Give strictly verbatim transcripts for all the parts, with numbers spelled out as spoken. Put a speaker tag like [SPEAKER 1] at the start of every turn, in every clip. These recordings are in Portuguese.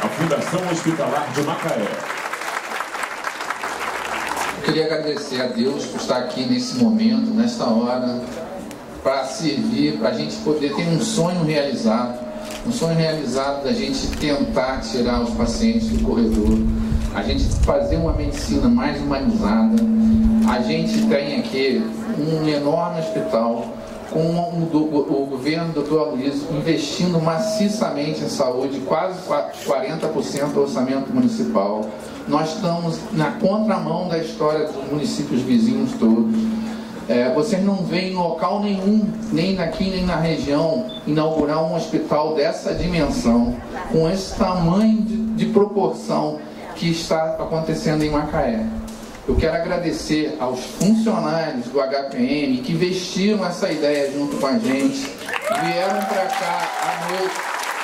[SPEAKER 1] a Fundação Hospitalar de Macaé.
[SPEAKER 2] Eu queria agradecer a Deus por estar aqui nesse momento, nesta hora, para servir, para a gente poder ter um sonho realizado, um sonho realizado da gente tentar tirar os pacientes do corredor, a gente fazer uma medicina mais humanizada. A gente tem aqui um enorme hospital com o, o, o governo do doutor Aloysio investindo maciçamente em saúde, quase quarenta por cento do orçamento municipal. Nós estamos na contramão da história dos municípios vizinhos todos. É, vocês não veem em local nenhum, nem aqui nem na região, inaugurar um hospital dessa dimensão, com esse tamanho de, de proporção que está acontecendo em Macaé. Eu quero agradecer aos funcionários do H P M que vestiram essa ideia junto com a gente, vieram para cá à noite.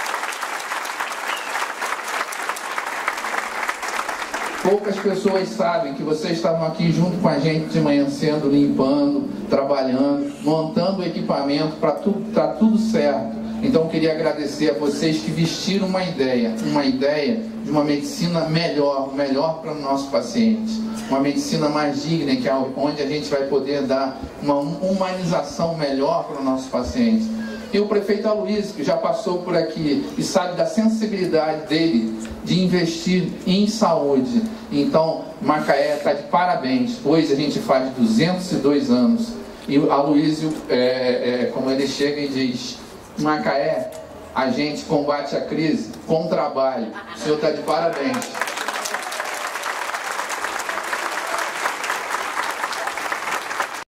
[SPEAKER 2] Poucas pessoas sabem que vocês estavam aqui junto com a gente de manhã cedo, limpando, trabalhando, montando o equipamento para tudo, tá tudo certo. Então eu queria agradecer a vocês que vestiram uma ideia, uma ideia de uma medicina melhor, melhor para os nossos pacientes, uma medicina mais digna, que é onde a gente vai poder dar uma humanização melhor para os nossos pacientes. E o prefeito Aloysio, que já passou por aqui e sabe da sensibilidade dele de investir em saúde. Então, Macaé está de parabéns. Hoje a gente faz duzentos e dois anos. E o Aloysio, é, é, como ele chega e diz, Macaé, a gente combate a crise com trabalho. O senhor está de parabéns.